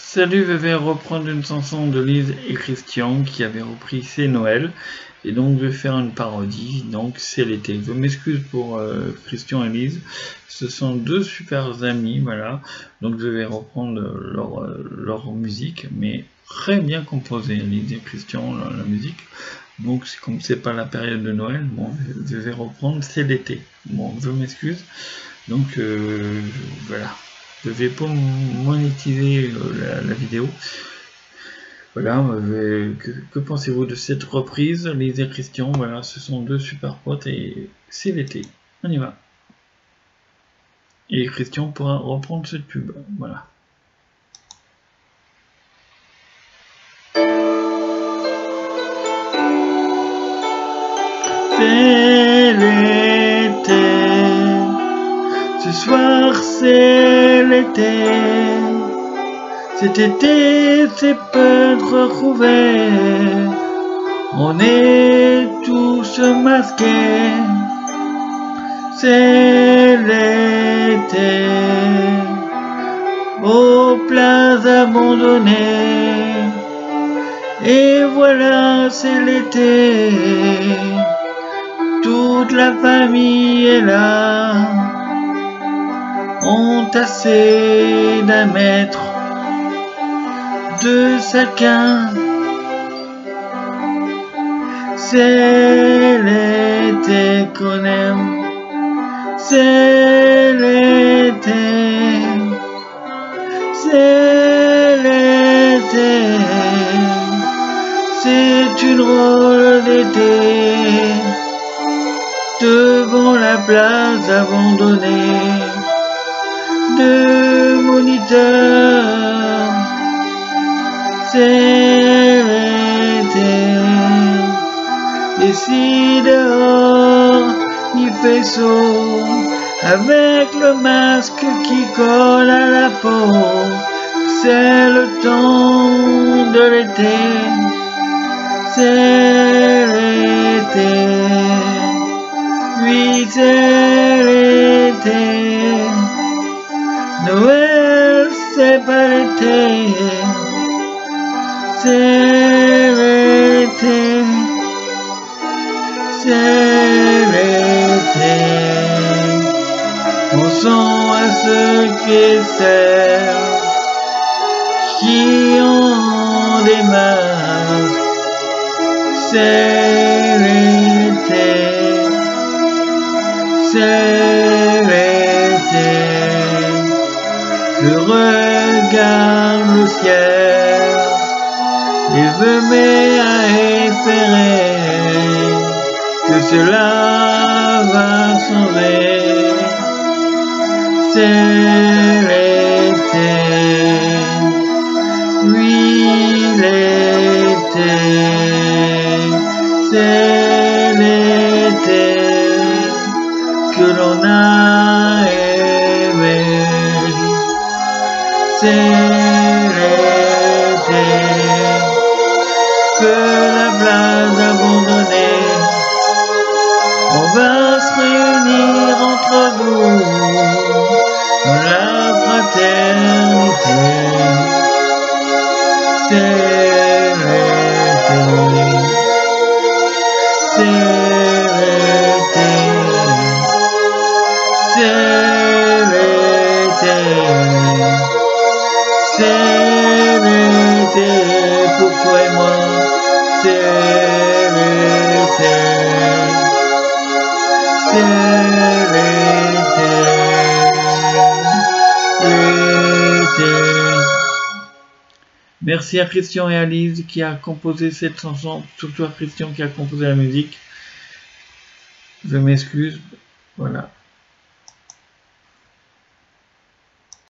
Salut, je vais reprendre une chanson de Lise et Christian qui avait repris C'est Noël. Et donc je vais faire une parodie, donc c'est l'été. Je m'excuse pour Christian et Lise, ce sont deux super amis, voilà. Donc je vais reprendre leur musique, mais très bien composée, Lise et Christian, la musique. Donc comme c'est pas la période de Noël, bon, je vais reprendre C'est l'été. Bon, je m'excuse. Donc voilà. Je vais pas monétiser la vidéo. Voilà, que pensez-vous de cette reprise? Lise et Christian, voilà, ce sont deux super potes et c'est l'été. On y va. Et Christian pourra reprendre cette pub. Voilà. C'est l'été. Ce soir c'est l'été. Cet été c'est peu retrouvé. On est tous masqués. C'est l'été. Aux places abandonnées. Et voilà, c'est l'été. Toute la famille est là. Ont assez d'un mètre de chacun. C'est l'été qu'on aime. C'est l'été. C'est l'été. C'est une drôle d'été. Devant la place abandonnée de moniteurs, c'est l'été. Et si dehors il fait chaud, avec le masque qui colle à la peau, c'est le temps de l'été. C'est l'été. Oui, c'est l'été. Noël, c'est pas l'été. C'est l'été. C'est l'été. Pensons à ceux qui servent, qui ont des masques. C'est l'été. C'est l'été. Je regarde le ciel et je mets à espérer que cela va changer. C'est l'été. Oui, l'été. C'est l'été que l'on a aimé. C'est l'été que la place abandonnée. On va se réunir entre nous dans la fraternité. C'est l'été. C'est l'été. C'est l'été. C'est l'été pour toi et moi. C'est l'été. C'est l'été. L'été. Merci à Christian et à Lise qui a composé cette chanson, surtout à Christian qui a composé la musique. Je m'excuse. Voilà.